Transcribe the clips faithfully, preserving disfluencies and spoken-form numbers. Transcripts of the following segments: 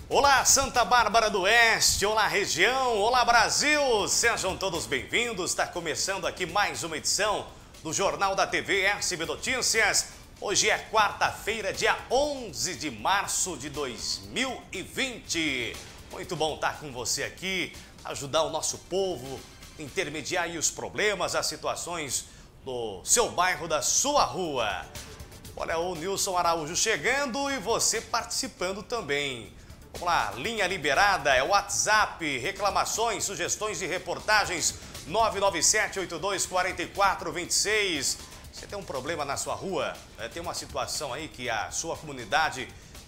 Olá, Santa Bárbara do Oeste, olá região, olá Brasil, sejam todos bem-vindos. Está começando aqui mais uma edição do Jornal da T V S B Notícias. Hoje é quarta-feira, dia onze de março de dois mil e vinte. Muito bom estar com você aqui, ajudar o nosso povo, intermediar aí os problemas, as situações do seu bairro, da sua rua. Olha o Nilson Araújo chegando e você participando também. Vamos lá, linha liberada, é o WhatsApp, reclamações, sugestões de reportagens, nove nove sete, oito dois quatro quatro dois seis. Você tem um problema na sua rua, é, tem uma situação aí que a sua comunidade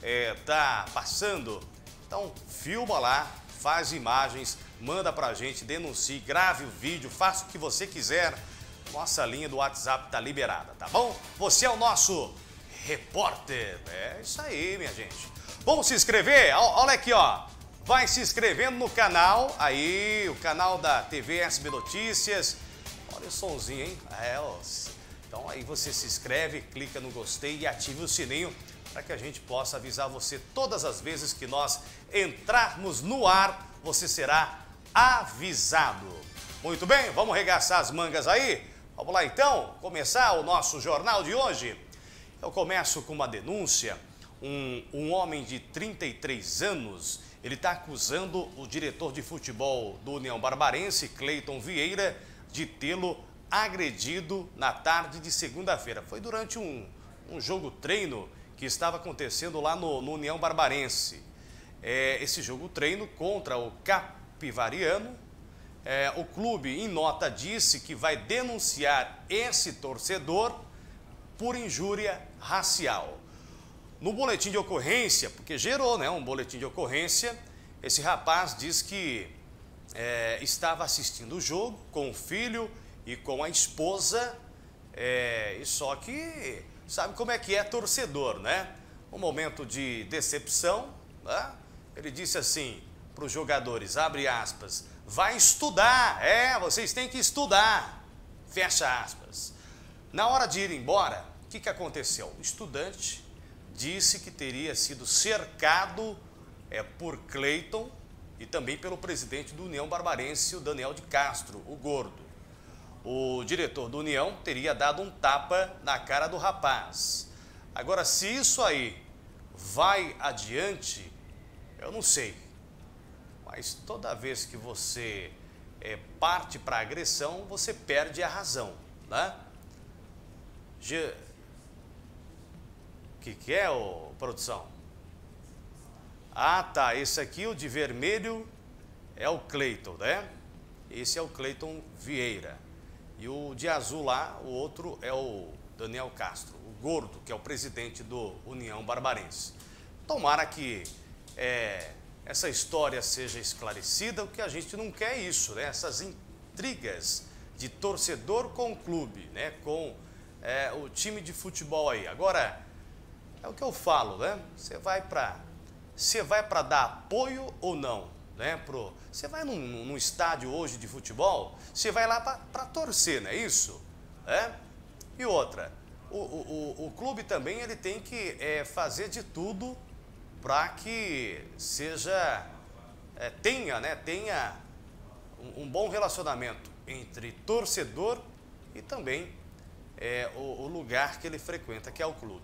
está é, passando, então filma lá, faz imagens, manda pra gente, denuncie, grave o vídeo, faça o que você quiser. Nossa linha do WhatsApp está liberada, tá bom? Você é o nosso repórter, é isso aí, minha gente. Vamos se inscrever? Olha aqui, ó. Vai se inscrevendo no canal, aí, o canal da T V S B Notícias. Olha o sonzinho, hein? É, ó. Então aí você se inscreve, clica no gostei e ative o sininho para que a gente possa avisar você todas as vezes que nós entrarmos no ar, você será avisado. Muito bem, vamos regaçar as mangas aí? Vamos lá então, começar o nosso jornal de hoje. Eu começo com uma denúncia. Um, um homem de trinta e três anos, ele está acusando o diretor de futebol do União Barbarense, Cleiton Vieira, de tê-lo agredido na tarde de segunda-feira. Foi durante um, um jogo treino que estava acontecendo lá no, no União Barbarense. É, esse jogo treino contra o Capivariano, é, o clube em nota disse que vai denunciar esse torcedor por injúria racial. No boletim de ocorrência, porque gerou né, um boletim de ocorrência, esse rapaz diz que é, estava assistindo o jogo com o filho e com a esposa, é, e só que sabe como é que é torcedor, né? Um momento de decepção, né? Ele disse assim para os jogadores, abre aspas, vai estudar, é, vocês têm que estudar, fecha aspas. Na hora de ir embora, o que, que aconteceu? O estudante disse que teria sido cercado é, por Cleiton e também pelo presidente do União Barbarense, o Daniel de Castro, o gordo. O diretor do União teria dado um tapa na cara do rapaz. Agora, se isso aí vai adiante, eu não sei. Mas toda vez que você é, parte para a agressão, você perde a razão, né? Ge O que, que é, ô, produção? Ah, tá. Esse aqui, o de vermelho, é o Cleiton, né? Esse é o Cleiton Vieira. E o de azul lá, o outro é o Daniel Castro, o gordo, que é o presidente do União Barbarense. Tomara que é, essa história seja esclarecida, o que a gente não quer é isso, né? Essas intrigas de torcedor com o clube, né? Com é, o time de futebol aí. Agora, é o que eu falo, né? Você vai para você vai para dar apoio ou não, né? Pro, você vai num, num estádio hoje de futebol, você vai lá para torcer, não é isso? É? E outra, o, o, o clube também ele tem que é, fazer de tudo para que seja, é, tenha, né? Tenha um, um bom relacionamento entre torcedor e também é, o, o lugar que ele frequenta, que é o clube.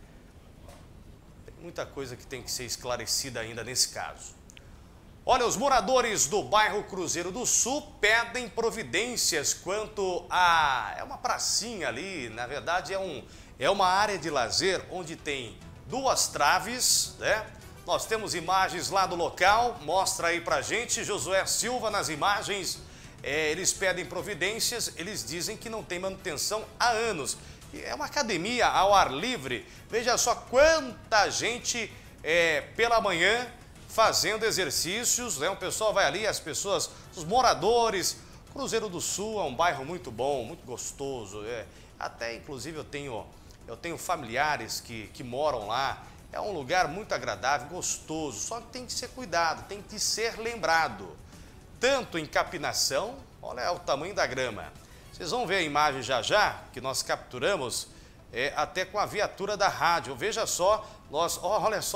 Muita coisa que tem que ser esclarecida ainda nesse caso. Olha, os moradores do bairro Cruzeiro do Sul pedem providências quanto a... É uma pracinha ali, na verdade é, um, é uma área de lazer onde tem duas traves, né? Nós temos imagens lá do local, mostra aí pra gente, Josué Silva nas imagens. É, eles pedem providências, eles dizem que não tem manutenção há anos. É uma academia ao ar livre. Veja só quanta gente é, pela manhã fazendo exercícios, né? O pessoal vai ali, as pessoas, os moradores. Cruzeiro do Sul é um bairro muito bom, muito gostoso. É, até inclusive eu tenho, eu tenho familiares que, que moram lá. É um lugar muito agradável, gostoso. Só que tem que ser cuidado, tem que ser lembrado. Tanto em capinação, olha o tamanho da grama. Vocês vão ver a imagem já já, que nós capturamos, é, até com a viatura da rádio. Veja só, nós, oh, olha só,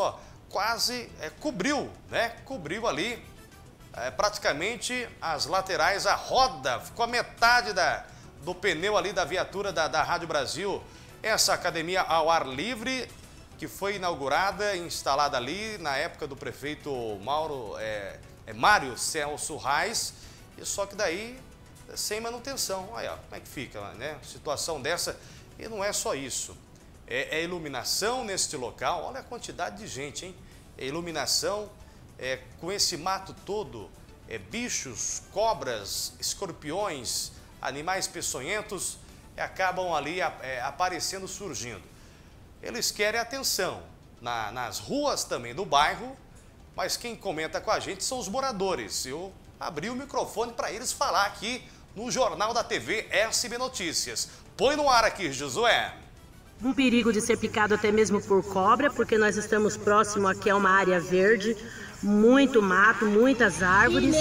quase é, cobriu, né? Cobriu ali é, praticamente as laterais, a roda, ficou a metade da, do pneu ali da viatura da, da Rádio Brasil. Essa academia ao ar livre, que foi inaugurada e instalada ali na época do prefeito Mauro, é, é Mário Celso Reis, e só que daí sem manutenção. Olha como é que fica, né? Situação dessa, e não é só isso. É, é iluminação neste local, olha a quantidade de gente, hein? É iluminação, é, com esse mato todo, é, bichos, cobras, escorpiões, animais peçonhentos, é, acabam ali é, aparecendo, surgindo. Eles querem atenção na, nas ruas também do bairro, mas quem comenta com a gente são os moradores. Eu abri o microfone para eles falar aqui no Jornal da T V S B Notícias. Põe no ar aqui, Josué. Um perigo de ser picado até mesmo por cobra, porque nós estamos próximo aqui a uma área verde, muito mato, muitas árvores.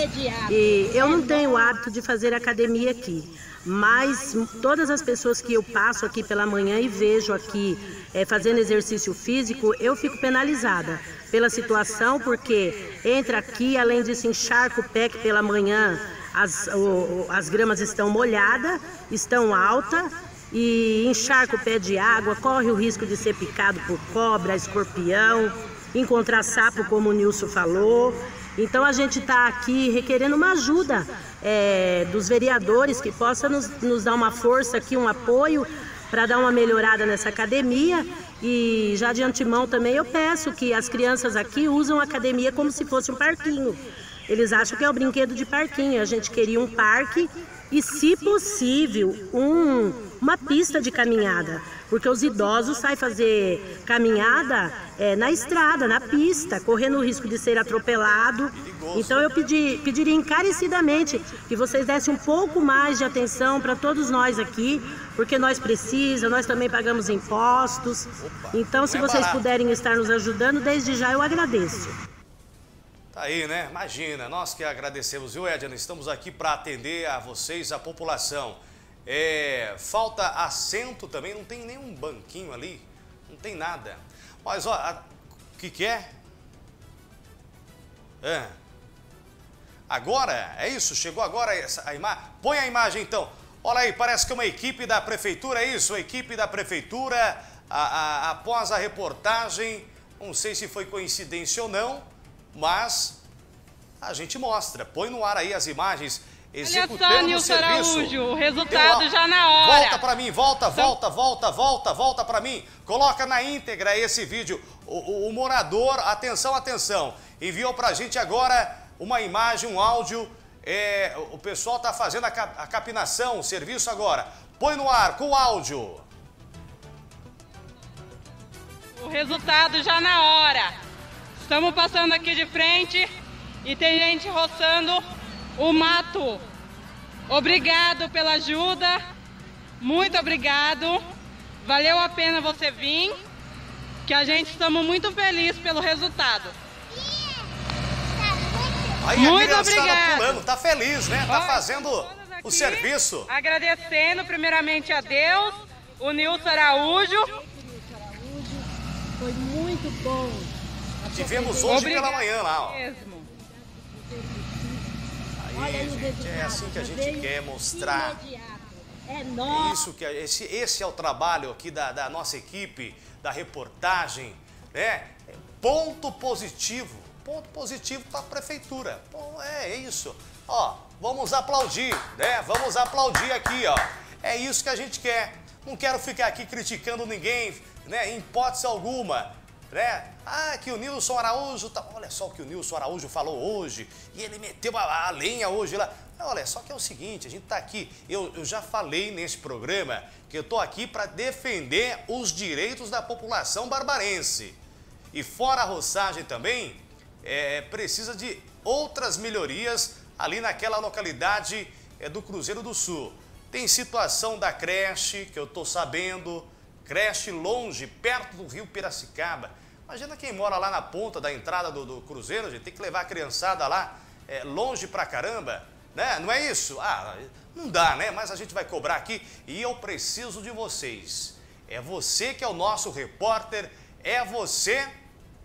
E eu não tenho o hábito de fazer academia aqui, mas todas as pessoas que eu passo aqui pela manhã e vejo aqui é, fazendo exercício físico, eu fico penalizada pela situação, porque entra aqui, além disso, encharca o pé, que pela manhã as, o, as gramas estão molhadas, estão altas, e encharca o pé de água, corre o risco de ser picado por cobra, escorpião, encontrar sapo, como o Nilson falou. Então a gente está aqui requerendo uma ajuda é, dos vereadores que possa nos, nos dar uma força aqui, um apoio para dar uma melhorada nessa academia. E já de antemão também eu peço que as crianças aqui usam a academia como se fosse um parquinho. Eles acham que é o brinquedo de parquinho. A gente queria um parque e, se possível, um, uma pista de caminhada, porque os idosos saem fazer caminhada é, na estrada, na pista, correndo o risco de ser atropelado. Então eu pedi, pediria encarecidamente que vocês dessem um pouco mais de atenção para todos nós aqui, porque nós precisamos, nós também pagamos impostos. Então, se vocês puderem estar nos ajudando, desde já eu agradeço. Tá aí, né? Imagina, nós que agradecemos, viu, Edna? Estamos aqui para atender a vocês, a população. É, falta assento também, não tem nenhum banquinho ali, não tem nada. Mas, ó, o que que é? É. Agora, é isso? Chegou agora essa, a imagem? Põe a imagem, então. Olha aí, parece que é uma equipe da prefeitura, é isso? A equipe da prefeitura, a, a, após a reportagem, não sei se foi coincidência ou não, mas a gente mostra. Põe no ar aí as imagens. Executando o serviço. Araújo, o resultado já na hora. Volta para mim, volta, volta, volta, volta, volta para mim. Coloca na íntegra esse vídeo. O, o, o morador, atenção, atenção, enviou para a gente agora uma imagem, um áudio. É, o pessoal está fazendo a, cap, a capinação, o serviço agora. Põe no ar com o áudio. O resultado já na hora. Estamos passando aqui de frente e tem gente roçando o mato. Obrigado pela ajuda, muito obrigado. Valeu a pena você vir, que a gente estamos muito felizes pelo resultado. Aí muito a obrigado. Pulando, tá feliz, né? Tá fazendo o serviço. Agradecendo primeiramente a Deus, o Nilson Araújo. Foi muito bom. Tivemos hoje Obrigado pela manhã lá, ó. Mesmo. Aí, gente, é assim que a gente quer mostrar. É nosso. Isso que esse, esse é o trabalho aqui da, da nossa equipe, da reportagem, né? Ponto positivo, ponto positivo para a prefeitura. Bom, é, é isso. Ó, vamos aplaudir, né? Vamos aplaudir aqui, ó. É isso que a gente quer. Não quero ficar aqui criticando ninguém, né? Em hipótese alguma. Né? Ah, que o Nilson Araújo, tá... olha só o que o Nilson Araújo falou hoje, e ele meteu a, a lenha hoje lá. Olha, só que é o seguinte, a gente tá aqui, eu, eu já falei nesse programa que eu tô aqui para defender os direitos da população barbarense. E fora a roçagem também, é, precisa de outras melhorias ali naquela localidade é, do Cruzeiro do Sul. Tem situação da creche, que eu tô sabendo, creche longe, perto do rio Piracicaba. Imagina quem mora lá na ponta da entrada do, do Cruzeiro, gente, tem que levar a criançada lá, é, longe pra caramba, né? Não é isso? Ah, não dá, né? Mas a gente vai cobrar aqui e eu preciso de vocês. É você que é o nosso repórter, é você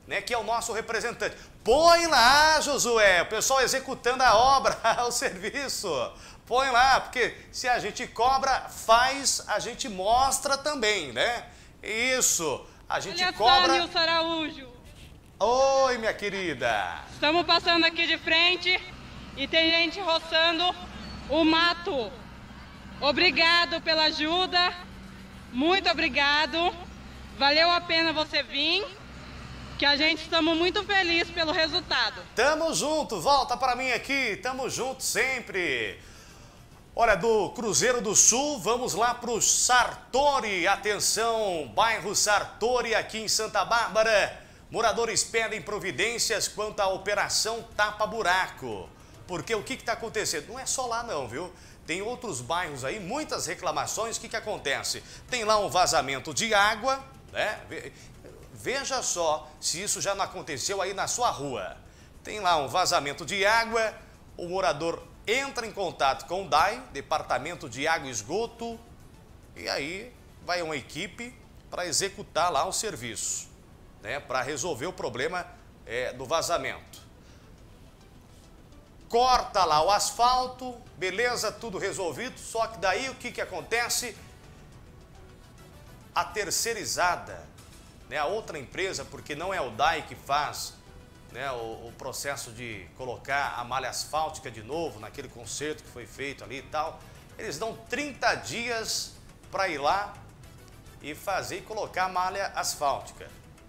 né, que é o nosso representante. Põe lá, Josué, o pessoal executando a obra, o serviço. Põe lá, porque se a gente cobra, faz, a gente mostra também, né? Isso, a gente Olha cobra... Olha só, Nilson Araújo. Oi, minha querida. Estamos passando aqui de frente e tem gente roçando o mato. Obrigado pela ajuda, muito obrigado. Valeu a pena você vir, que a gente estamos muito felizes pelo resultado. Tamo junto, volta para mim aqui, tamo junto sempre. Olha, do Cruzeiro do Sul, vamos lá para o Sartori. Atenção, bairro Sartori aqui em Santa Bárbara. Moradores pedem providências quanto à operação tapa-buraco. Porque o que está acontecendo? Não é só lá não, viu? Tem outros bairros aí, muitas reclamações. O que, que acontece? Tem lá um vazamento de água, né? Veja só se isso já não aconteceu aí na sua rua. Tem lá um vazamento de água, o morador entra em contato com o D A I, Departamento de Água e Esgoto, e aí vai uma equipe para executar lá o serviço, né? Para resolver o problema é, do vazamento. Corta lá o asfalto, beleza, tudo resolvido, só que daí o que, que acontece? A terceirizada, né, a outra empresa, porque não é o D A I que faz, né, o, o processo de colocar a malha asfáltica de novo, naquele conserto que foi feito ali e tal, eles dão trinta dias para ir lá e fazer e colocar a malha asfáltica.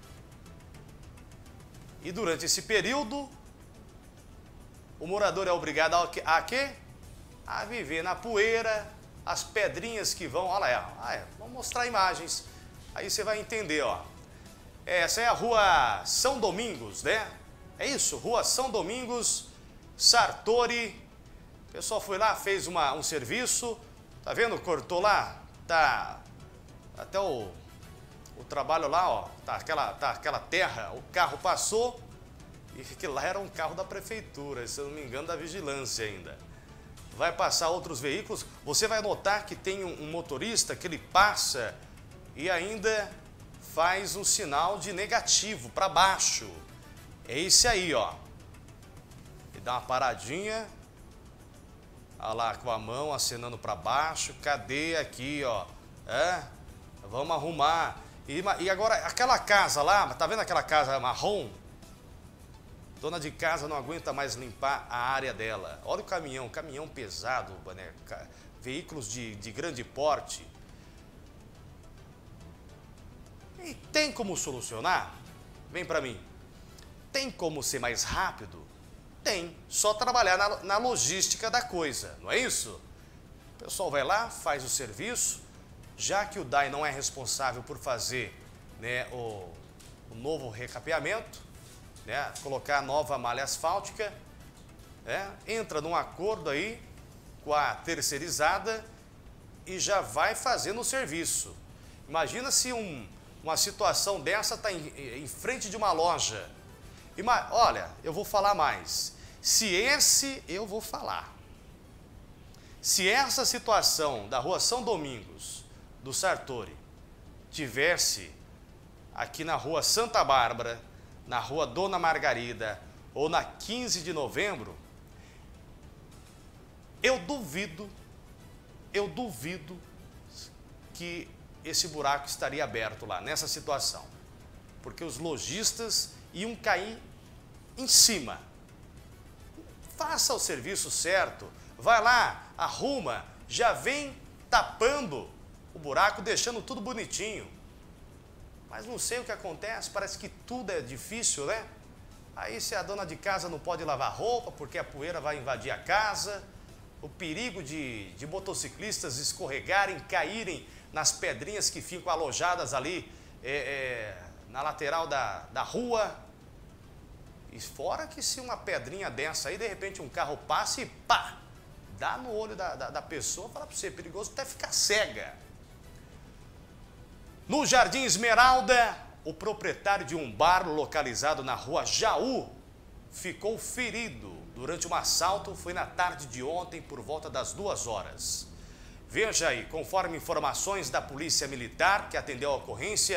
E durante esse período, o morador é obrigado a, a quê? A viver na poeira, as pedrinhas que vão, olha lá, ah, é, vamos mostrar imagens, aí você vai entender, ó. Essa é a rua São Domingos, né? É isso, rua São Domingos, Sartori. O pessoal foi lá, fez uma, um serviço, tá vendo? Cortou lá, tá até o, o trabalho lá, ó, tá aquela, tá aquela terra, o carro passou e que lá era um carro da prefeitura, se eu não me engano, da vigilância ainda. Vai passar outros veículos, você vai notar que tem um, um motorista que ele passa e ainda faz um sinal de negativo para baixo. É esse aí, ó. Ele dá uma paradinha, olha lá com a mão acenando para baixo. Cadê aqui, ó? É? Vamos arrumar. E, e agora, aquela casa lá, tá vendo aquela casa marrom? Dona de casa não aguenta mais limpar a área dela. Olha o caminhão, caminhão pesado, né? Veículos de, de grande porte. E tem como solucionar? Vem para mim. Tem como ser mais rápido? Tem. Só trabalhar na, na logística da coisa, não é isso? O pessoal vai lá, faz o serviço, já que o D A I não é responsável por fazer, né, o, o novo recapeamento, né, colocar a nova malha asfáltica, né, entra num acordo aí com a terceirizada e já vai fazendo o serviço. Imagina se um, uma situação dessa está em, em frente de uma loja. Ima, olha, eu vou falar mais. Se esse, eu vou falar. Se essa situação da rua São Domingos, do Sartori, tivesse aqui na rua Santa Bárbara, na rua Dona Margarida ou na quinze de novembro, eu duvido, eu duvido que esse buraco estaria aberto lá, nessa situação. Porque os lojistas iam cair em cima. Faça o serviço certo, vai lá, arruma, já vem tapando o buraco, deixando tudo bonitinho. Mas não sei o que acontece, parece que tudo é difícil, né? Aí se a dona de casa não pode lavar roupa porque a poeira vai invadir a casa, o perigo de, de motociclistas escorregarem, caírem nas pedrinhas que ficam alojadas ali é, é, na lateral da, da rua. E fora que se uma pedrinha dessa aí, de repente um carro passa e pá, dá no olho da, da, da pessoa, fala para você, é perigoso até ficar cega. No Jardim Esmeralda, o proprietário de um bar localizado na rua Jaú ficou ferido durante um assalto, foi na tarde de ontem por volta das duas horas. Veja aí, conforme informações da Polícia Militar que atendeu a ocorrência,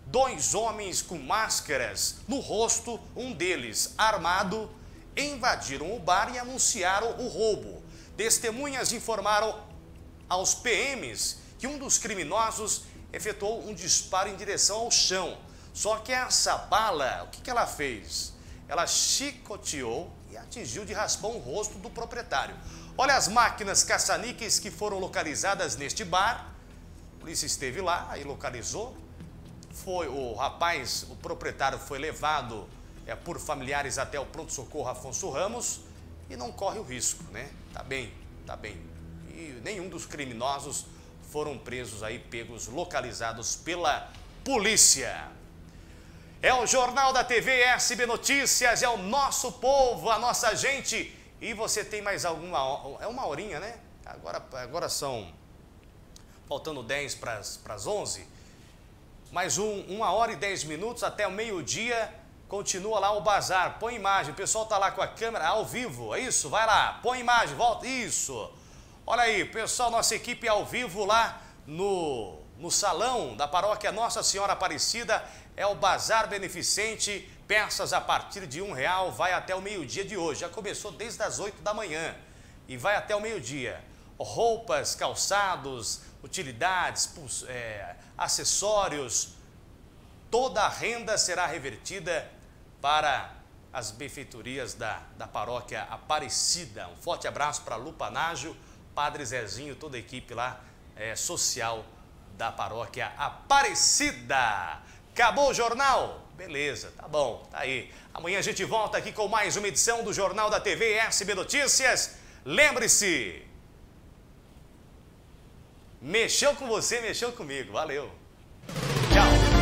dois homens com máscaras no rosto, um deles armado, invadiram o bar e anunciaram o roubo. Testemunhas informaram aos P Ms que um dos criminosos efetuou um disparo em direção ao chão. Só que essa bala, o que, que ela fez? Ela chicoteou e atingiu de raspão o rosto do proprietário. Olha as máquinas caça-níqueis que foram localizadas neste bar. A polícia esteve lá e localizou. Foi o rapaz, o proprietário foi levado é, por familiares até o pronto-socorro Afonso Ramos e não corre o risco, né? Tá bem, tá bem. E nenhum dos criminosos foram presos aí, pegos, localizados pela polícia. É o Jornal da T V S B Notícias, é o nosso povo, a nossa gente. E você tem mais alguma, é uma horinha, né? Agora, agora são, faltando dez para as onze. Mais um, uma hora e dez minutos até o meio-dia, continua lá o bazar. Põe imagem, o pessoal tá lá com a câmera ao vivo, é isso? Vai lá, põe imagem, volta, isso. Olha aí, pessoal, nossa equipe ao vivo lá no, no salão da paróquia Nossa Senhora Aparecida. É o bazar beneficente, peças a partir de um real, vai até o meio-dia de hoje. Já começou desde as oito da manhã e vai até o meio-dia. Roupas, calçados, utilidades, é, acessórios, toda a renda será revertida para as benfeitorias da, da paróquia Aparecida. Um forte abraço para Lu Panágio, Padre Zezinho, toda a equipe lá é, social da paróquia Aparecida. Acabou o jornal? Beleza, tá bom, tá aí. Amanhã a gente volta aqui com mais uma edição do Jornal da T V S B Notícias. Lembre-se, mexeu com você, mexeu comigo. Valeu. Tchau.